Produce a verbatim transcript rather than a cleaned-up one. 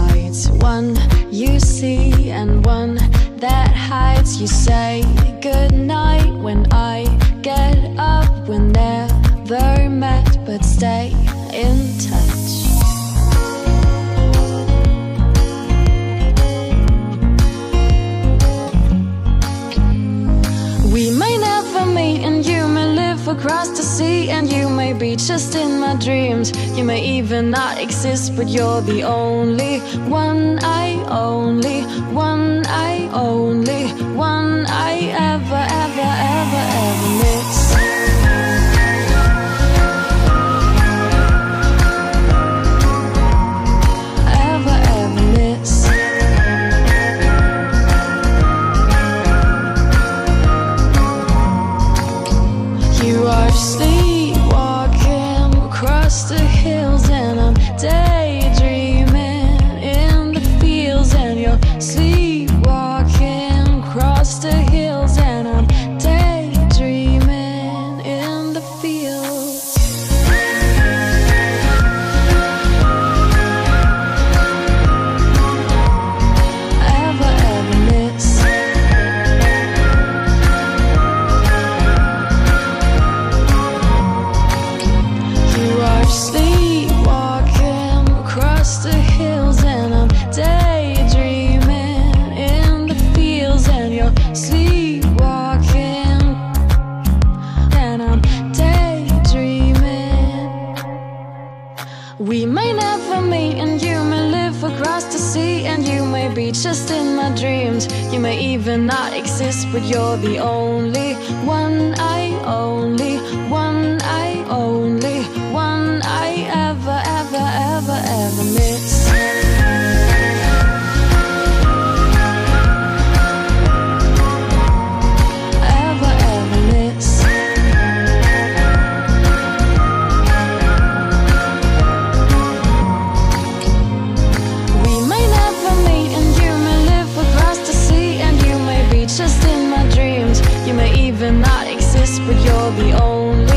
sides, one you see and one that hides. You say goodnight when I get up. We're never met, but stay in touch. We may never meet, and you may live across the sea, and you may be just in my dreams. You may even not exist, but you're the only one I only, one I only, one I ever, ever, ever, ever miss. Ever, ever miss. You are sleepwalking across the hills, and I'm daydreaming in the fields. And you're sleepwalking across the hills, and I'm daydreaming in the fields. Ever, ever miss. Sleepwalking across the hills, and I'm daydreaming in the fields. And you're sleepwalking, and I'm daydreaming. We may never meet, and you may live across the sea, and you may be just in my dreams. You may even not exist, but you're the only one I only, one I only, one I ever, ever, ever, ever miss. Ever, ever miss. We may never meet, and you may live across the sea, and you may be just in my dreams. You may even not exist, but you're the only